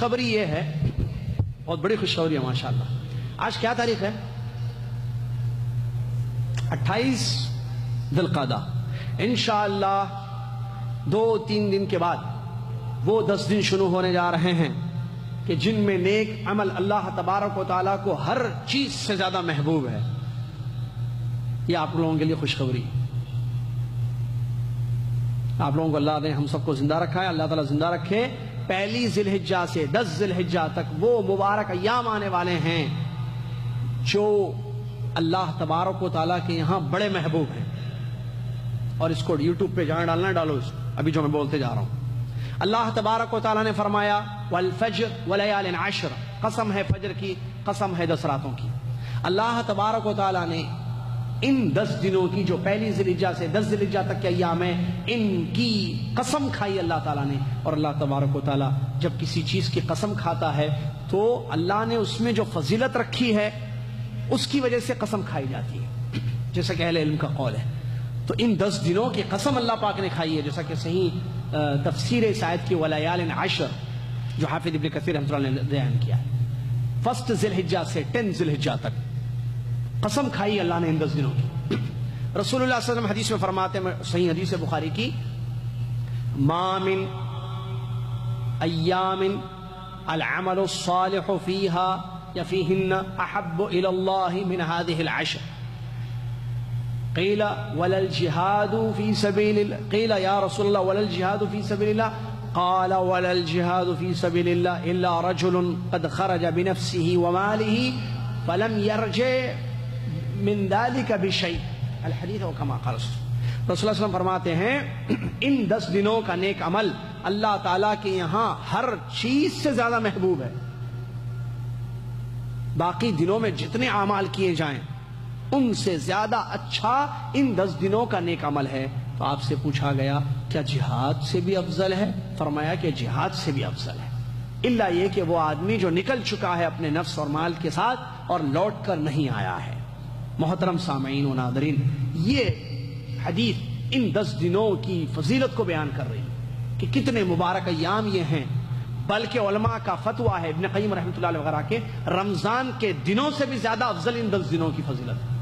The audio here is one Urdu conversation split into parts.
خوشخبری یہ ہے، بہت بڑی خوشخبری ہے ماشاءاللہ. آج کیا تاریخ ہے؟ 28 ذی القعدہ. انشاءاللہ 2-3 دن کے بعد وہ 10 دن شروع ہونے جا رہے ہیں کہ جن میں نیک عمل اللہ تبارک و تعالیٰ کو ہر چیز سے زیادہ محبوب ہے. یہ آپ لوگوں کے لیے خوشخبری. آپ لوگوں کو اللہ نے ہم سب کو زندہ رکھا ہے، اللہ تعالیٰ زندہ رکھے. پہلی ذی الحجہ سے 10 ذی الحجہ تک وہ مبارک ایام آنے والے ہیں جو اللہ تبارک و تعالیٰ کے یہاں بڑے محبوب ہیں. اور اس کو یوٹیوب پہ جہاں ڈالنا ڈالو، اس ابھی جو میں بولتے جا رہا ہوں. اللہ تبارک و تعالیٰ نے فرمایا والفجر ولیال عشر، قسم ہے فجر کی، قسم ہے 10 راتوں کی. اللہ تبارک و تعالیٰ نے ان 10 دنوں کی جو پہلی ذی الحجہ سے 10 ذی الحجہ تک کے ایام ہیں، ان کی قسم کھائی اللہ تعالیٰ نے. اور اللہ تبارک و تعالیٰ جب کسی چیز کی قسم کھاتا ہے تو اللہ نے اس میں جو فضیلت رکھی ہے اس کی وجہ سے قسم کھائی جاتی ہے، جیسا کہ اہل علم کا قول ہے. تو ان 10 دنوں کی قسم اللہ پاک نے کھائی ہے، جیسا کہ صحیح تفسیر اس آیت کی ولیال عشر جو حافظ ابن کثیر رحمۃ اللہ نے بیان کیا ہے. 1 ذی الحجہ سے 10 ذی الحجہ تک قسم کھائی اللہ نے ان 10 دنوں کی. رسول اللہ صلی اللہ علیہ وسلم حدیث میں فرماتے ہیں، صحیح حدیث بخاری کی، ما من ایام العمل الصالح فيها یا فيهن احب الى الله من هذه العشر. قیل ولا الجهاد في سبيل الله، قیل یا رسول اللہ ولا الجهاد في سبيل الله، قال ولا الجهاد في سبيل الله الا رجل قد خرج بنفسه وماله فلم يرجع من ذلك بشيء. الحدیث و کما قال رسول اللہ صلی اللہ علیہ وسلم فرماتے ہیں ان 10 دنوں کا نیک عمل اللہ تعالیٰ کے یہاں ہر چیز سے زیادہ محبوب ہے. باقی دنوں میں جتنے اعمال کیے جائیں ان سے زیادہ اچھا ان 10 دنوں کا نیک عمل ہے. تو آپ سے پوچھا گیا کیا جہاد سے بھی افضل ہے؟ فرمایا کہ جہاد سے بھی افضل ہے، الا یہ کہ وہ آدمی جو نکل چکا ہے اپنے نفس اور مال کے ساتھ اور لوٹ کر نہیں آیا ہے. محترم سامعین و ناظرین، یہ حدیث ان 10 دنوں کی فضیلت کو بیان کر رہی ہے کہ کتنے مبارک ایام یہ ہیں. بلکہ علماء کا فتویٰ ہے، ابن قیم رحمۃ اللہ علیہ وغیرہ کے، رمضان کے دنوں سے بھی زیادہ افضل ان 10 دنوں کی فضیلت ہے.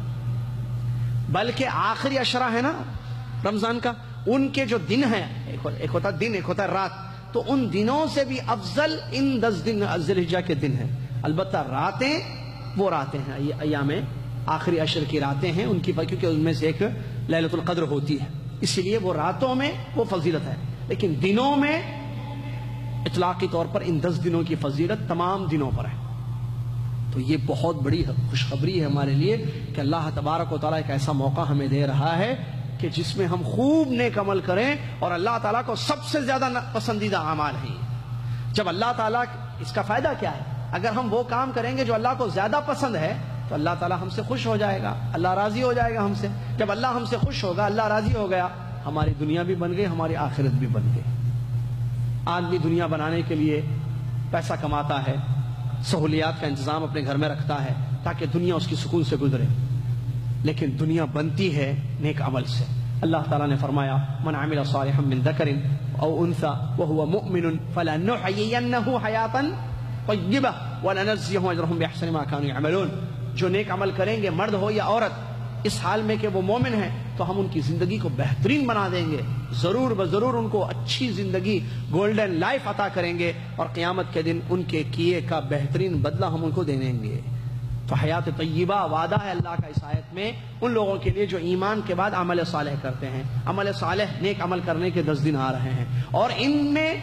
بلکہ آخری عشرہ ہے نا رمضان کا، ان کے جو دن ہیں، ایک ہوتا دن ایک ہوتا رات، تو ان دنوں سے بھی افضل ان 10 دن ذی الحجہ کے دن ہیں. البتہ راتیں وہ راتیں ہیں، ایام آخری عشر کی راتیں ہیں ان کی، کیونکہ ان میں سے ایک لیلۃ القدر ہوتی ہے، اسی لیے وہ راتوں میں وہ فضیلت ہے. لیکن دنوں میں اطلاقی طور پر ان 10 دنوں کی فضیلت تمام دنوں پر ہے. تو یہ بہت بڑی خوشخبری ہے ہمارے لیے کہ اللہ تبارک و تعالیٰ ایک ایسا موقع ہمیں دے رہا ہے کہ جس میں ہم خوب نیک عمل کریں. اور اللہ تعالیٰ کو سب سے زیادہ پسندیدہ اعمال ہیں. جب اللہ تعالیٰ، اس کا فائدہ کیا ہے؟ اگر ہم وہ کام کریں گے جو اللہ کو زیادہ پسند ہے تو اللہ تعالیٰ ہم سے خوش ہو جائے گا، اللہ راضی ہو جائے گا ہم سے. جب اللہ ہم سے خوش ہوگا، اللہ راضی ہو گیا، ہماری دنیا بھی بن گئی، ہماری آخرت بھی بن گئی. آدمی دنیا بنانے کے لیے پیسہ کماتا ہے، سہولیات کا انتظام اپنے گھر میں رکھتا ہے تاکہ دنیا اس کی سکون سے گزرے، لیکن دنیا بنتی ہے نیک عمل سے. اللہ تعالیٰ نے فرمایا من عمل صالحا من ذکر او انثى وهو مؤمن فلنحيينه حیاتا طیبہ ولنجزیہم اجرہم باحسن ما كانوا يعملون. جو نیک عمل کریں گے، مرد ہو یا عورت، اس حال میں کہ وہ مومن ہیں، تو ہم ان کی زندگی کو بہترین بنا دیں گے، ضرور بضرور ان کو اچھی زندگی، گولڈن لائف عطا کریں گے، اور قیامت کے دن ان کے کیے کا بہترین بدلہ ہم ان کو دے دیں گے. تو حیات طیبہ وعدہ ہے اللہ کا اس آیت میں ان لوگوں کے لیے جو ایمان کے بعد عمل صالح کرتے ہیں. عمل صالح، نیک عمل کرنے کے 10 دن آ رہے ہیں، اور ان میں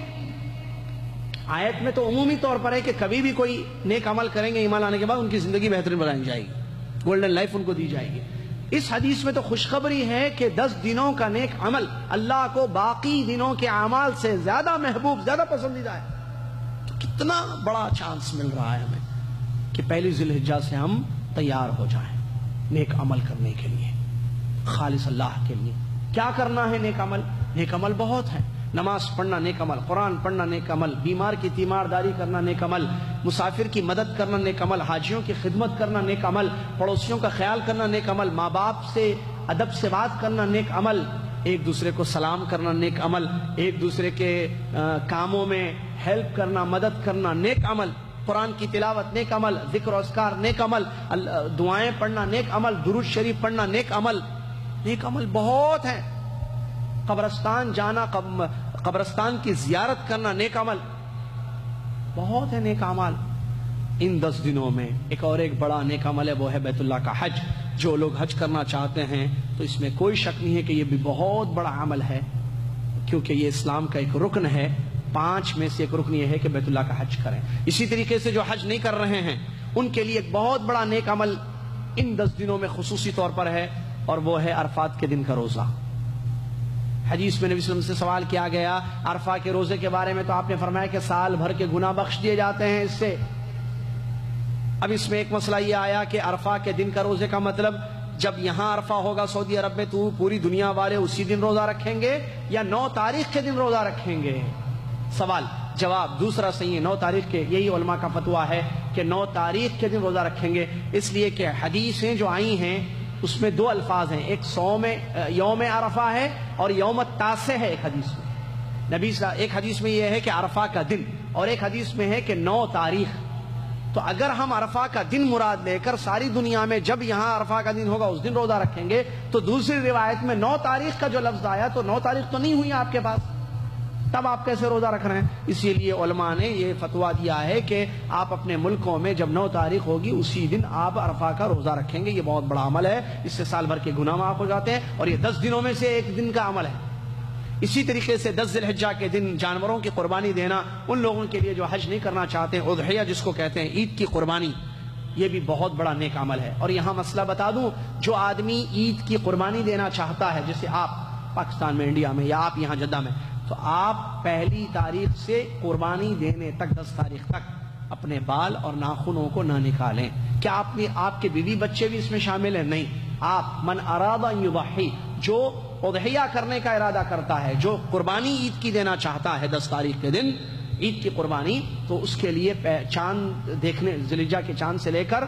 آیت میں تو عمومی طور پر ہے کہ کبھی بھی کوئی نیک عمل کریں گے ایمان لانے کے بعد ان کی زندگی بہترین بنائی جائے گی، گولڈن لائف ان کو دی جائے گی. اس حدیث میں تو خوشخبری ہے کہ 10 دنوں کا نیک عمل اللہ کو باقی دنوں کے اعمال سے زیادہ محبوب، زیادہ پسندیدہ ہے. تو کتنا بڑا چانس مل رہا ہے ہمیں کہ پہلی ذی الحجہ سے ہم تیار ہو جائیں نیک عمل کرنے کے لیے، خالص اللہ کے لیے. کیا کرنا ہے نیک عمل؟ نیک عمل بہت ہیں. نماز پڑھنا نیک عمل، قرآن پڑھنا نیک عمل، بیمار کی تیمارداری کرنا نیک عمل، مسافر کی مدد کرنا نیک عمل، حاجیوں کی خدمت کرنا نیک عمل، پڑوسیوں کا خیال کرنا نیک عمل، ماں باپ سے ادب سے بات کرنا نیک عمل، ایک دوسرے کو سلام کرنا نیک عمل، ایک دوسرے کے کاموں میں ہیلپ کرنا، مدد کرنا نیک عمل، قرآن کی تلاوت نیک عمل، ذکر و اذکار نیک عمل، دعائیں پڑھنا نیک عمل، درود شریف پڑھنا نیک عمل، نیک عمل بہت ہیں. قبرستان جانا، قبرستان کی زیارت کرنا نیک عمل بہت ہے، نیک عمل. ان 10 دنوں میں ایک اور ایک بڑا نیک عمل ہے، وہ ہے بیت اللہ کا حج. جو لوگ حج کرنا چاہتے ہیں تو اس میں کوئی شک نہیں ہے کہ یہ بھی بہت بڑا عمل ہے، کیونکہ یہ اسلام کا ایک رکن ہے. 5 میں سے ایک رکن یہ ہے کہ بیت اللہ کا حج کریں. اسی طریقے سے جو حج نہیں کر رہے ہیں ان کے لیے ایک بہت بڑا نیک عمل ان 10 دنوں میں خصوصی طور پر ہے، اور وہ ہے عرفات کے دن کا روزہ. حدیث میں نبی صلی اللہ علیہ وسلم سے سوال کیا گیا عرفہ کے روزے کے بارے میں، تو آپ نے فرمایا کہ سال بھر کے گناہ بخش دیے جاتے ہیں اس سے. اب اس میں ایک مسئلہ یہ آیا کہ عرفہ کے دن کا روزے کا مطلب جب یہاں عرفہ ہوگا سعودی عرب میں تو پوری دنیا والے اسی دن روزہ رکھیں گے یا 9 تاریخ کے دن روزہ رکھیں گے؟ سوال جواب دوسرا صحیح ہے، 9 تاریخ کے. یہی علماء کا فتویٰ ہے کہ 9 تاریخ کے دن روزہ رکھیں گے، اس لیے کہ حدیثیں جو آئی ہیں اس میں 2 الفاظ ہیں، ایک یوم عرفہ ہے اور یوم التاسع ہے. ایک حدیث میں ایک حدیث میں یہ ہے کہ عرفہ کا دن، اور ایک حدیث میں ہے کہ 9 تاریخ. تو اگر ہم عرفہ کا دن مراد لے کر ساری دنیا میں جب یہاں عرفہ کا دن ہوگا اس دن روزہ رکھیں گے، تو دوسری روایت میں 9 تاریخ کا جو لفظ آیا تو 9 تاریخ تو نہیں ہوئی آپ کے پاس، تب آپ کیسے روزہ رکھ رہے ہیں؟ اسی لیے علماء نے یہ فتویٰ دیا ہے کہ آپ اپنے ملکوں میں جب 9 تاریخ ہوگی اسی دن آپ عرفہ کا روزہ رکھیں گے. یہ بہت بڑا عمل ہے، اس سے سال بھر کے گناہ معاف ہو جاتے ہیں، اور یہ 10 دنوں میں سے ایک دن کا عمل ہے. اسی طریقے سے 10 ذی الحجہ کے دن جانوروں کی قربانی دینا ان لوگوں کے لیے جو حج نہیں کرنا چاہتے، اضحیہ جس کو کہتے ہیں، عید کی قربانی، یہ بھی بہت بڑا نیک عمل ہے. اور یہاں مسئلہ بتا دوں، جو آدمی عید کی قربانی دینا چاہتا ہے، جیسے آپ پاکستان میں، انڈیا میں، یا آپ یہاں جدہ میں، تو آپ 1 تاریخ سے قربانی دینے تک 10 تاریخ تک اپنے بال اور ناخنوں کو نہ نکالیں. کیا آپ کے بیوی بچے بھی اس میں شامل ہیں؟ نہیں. آپ من اراد ان یضحی، جو اضحیہ کرنے کا ارادہ کرتا ہے، جو قربانی عید کی دینا چاہتا ہے 10 تاریخ کے دن عید کی قربانی، تو اس کے لیے چاند دیکھنے، ذی الحجہ کے چاند سے لے کر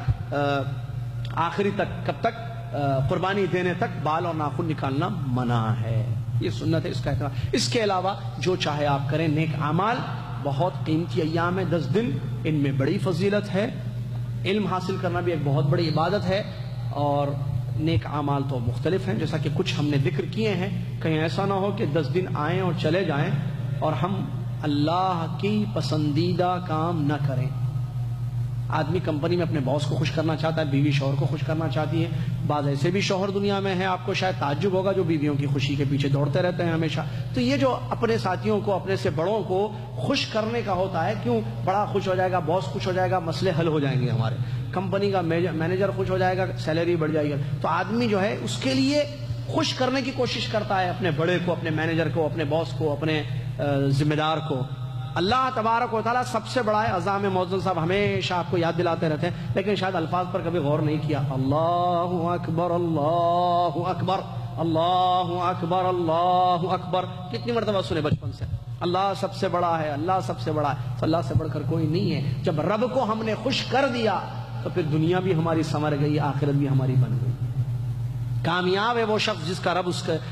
آخری تک، کب تک؟ قربانی دینے تک بال اور ناخن نکالنا منع ہے. یہ سنت ہے، اس کا احترام. اس کے علاوہ جو چاہے آپ کریں. نیک اعمال بہت قیمتی ایام ہے 10 دن، ان میں بڑی فضیلت ہے. علم حاصل کرنا بھی ایک بہت بڑی عبادت ہے، اور نیک اعمال تو مختلف ہیں جیسا کہ کچھ ہم نے ذکر کیے ہیں. کہیں ایسا نہ ہو کہ 10 دن آئیں اور چلے جائیں اور ہم اللہ کی پسندیدہ کام نہ کریں. آدمی کمپنی میں اپنے باس کو خوش کرنا چاہتا ہے، بیوی شوہر کو خوش کرنا چاہتی ہے. بعض ایسے بھی شوہر دنیا میں ہیں، آپ کو شاید تعجب ہوگا، جو بیویوں کی خوشی کے پیچھے دوڑتے رہتے ہیں ہمیشہ. تو یہ جو اپنے ساتھیوں کو، اپنے سے بڑوں کو خوش کرنے کا ہوتا ہے، کیوں؟ بڑا خوش ہو جائے گا، باس خوش ہو جائے گا، مسئلے حل ہو جائیں گے. ہمارے کمپنی کا مینیجر خوش ہو جائے گا، سیلری بڑھ جائے گی. تو آدمی جو ہے اس کے لیے خوش کرنے کی کوشش کرتا ہے، اپنے بڑے کو، اپنے مینیجر کو، اپنے باس کو، اپنے ذمہ دار کو. اللہ تبارک و تعالیٰ سب سے بڑا ہے. عزام معزز صاحب ہمیشہ آپ کو یاد دلاتے رہتے ہیں، لیکن شاید الفاظ پر کبھی غور نہیں کیا. اللہ اکبر، اللہ اکبر، اللہ اکبر، اللہ اکبر. کتنی مرتبہ سنے بچپن سے؟ اللہ سب سے بڑا ہے، اللہ سب سے بڑا ہے. تو اللہ سے بڑھ کر کوئی نہیں ہے. جب رب کو ہم نے خوش کر دیا تو پھر دنیا بھی ہماری سنور گئی، آخرت بھی ہماری بن گئی. کامیاب ہے وہ شخص جس کا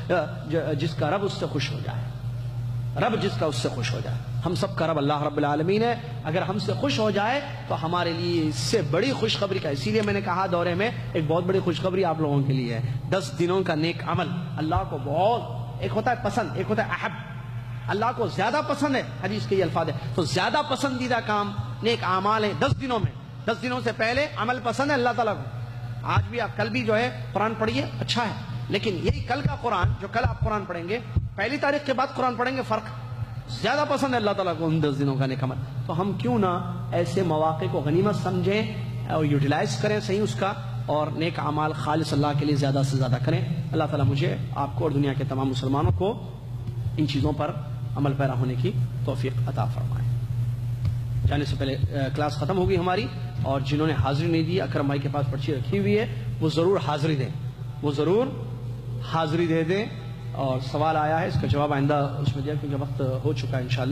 رب اس سے خوش ہو جائے، رب جس کا اس سے خوش ہو جائے. ہم سب کا رب اللہ رب العالمین ہے. اگر ہم سے خوش ہو جائے تو ہمارے لیے اس سے بڑی خوشخبری کا. اسی لیے میں نے کہا دورے میں ایک بہت بڑی خوشخبری آپ لوگوں کے لیے ہے. 10 دنوں کا نیک عمل اللہ کو بہت، ایک ہوتا ہے پسند، ایک ہوتا ہے احب. اللہ کو زیادہ پسند ہے، حدیث کے یہ الفاظ ہے. تو زیادہ پسندیدہ کام نیک اعمال ہیں 10 دنوں میں. 10 دنوں سے پہلے عمل پسند ہے اللہ تعالیٰ کو. آج بھی آپ، کل بھی جو ہے قرآن پڑھیے، اچھا ہے، لیکن یہی کل کا قرآن، جو کل آپ قرآن پڑھیں گے، 1 تاریخ کے بعد قرآن پڑھیں گے، فرق زیادہ پسند ہے اللہ تعالیٰ کو ان 10 دنوں کا نیک عمل. تو ہم کیوں نہ ایسے مواقع کو غنیمت سمجھیں اور یوٹیلائز کریں صحیح اس کا، اور نیک اعمال خالص اللہ کے لیے زیادہ سے زیادہ کریں. اللہ تعالیٰ مجھے، آپ کو اور دنیا کے تمام مسلمانوں کو ان چیزوں پر عمل پیرا ہونے کی توفیق عطا فرمائے. جانے سے پہلے کلاس ختم ہوگی ہماری، اور جنہوں نے حاضری نہیں دی، اکرم بھائی کے پاس پرچی رکھی ہوئی ہے، وہ ضرور حاضری دیں، وہ ضرور حاضری دے دیں. اور سوال آیا ہے، اس کا جواب آئندہ اس میں دیا کیونکہ وقت ہو چکا ہے. انشاءاللہ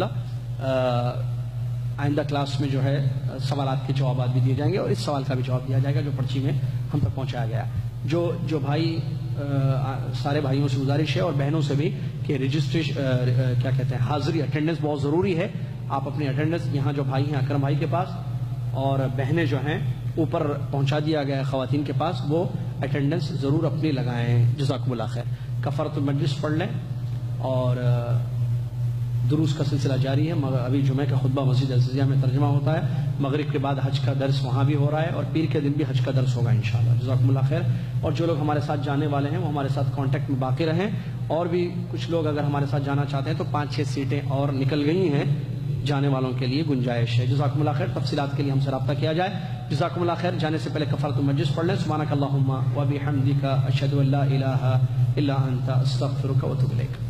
آئندہ کلاس میں جو ہے سوالات کے جوابات بھی دیے جائیں گے، اور اس سوال کا بھی جواب دیا جائے گا جو پرچی میں ہم تک پہنچایا گیا. جو بھائی، سارے بھائیوں سے گزارش ہے اور بہنوں سے بھی کہ رجسٹریشن کیا کہتے ہیں، حاضری، اٹینڈنس بہت ضروری ہے. آپ اپنی اٹینڈنس یہاں جو بھائی ہیں اکرم بھائی کے پاس اور بہنیں جو ہیں اوپر پہنچا دیا گیا ہے خواتین کے پاس، وہ اٹینڈنس ضرور اپنی لگائیں. جزاکم اللہ خیر. کفارۃ المجلس پڑھ لیں اور دروس کا سلسلہ جاری ہے. ابھی جمعہ کا خطبہ مسجد عزیزیہ میں ترجمہ ہوتا ہے، مغرب کے بعد حج کا درس وہاں بھی ہو رہا ہے، اور پیر کے دن بھی حج کا درس ہوگا انشاءاللہ. جزاکم اللہ خیر. اور جو لوگ ہمارے ساتھ جانے والے ہیں وہ ہمارے ساتھ کانٹیکٹ میں باقی رہیں، اور بھی کچھ لوگ اگر ہمارے ساتھ جانا چاہتے ہیں تو 5-6 سیٹیں اور نکل گئی ہیں جانے والوں کے لیے، گنجائش ہے. جزاکم اللہ خیر. تفصیلات کے لیے ہم سے رابطہ کیا جائے. جزاکم اللہ خیر. جانے سے پہلے کفارۃ المجلس پڑھ لیں. سبحانک اللہم و بحمدک اشہد ان لا الہ الا انت استغفرک و اتوب الیک.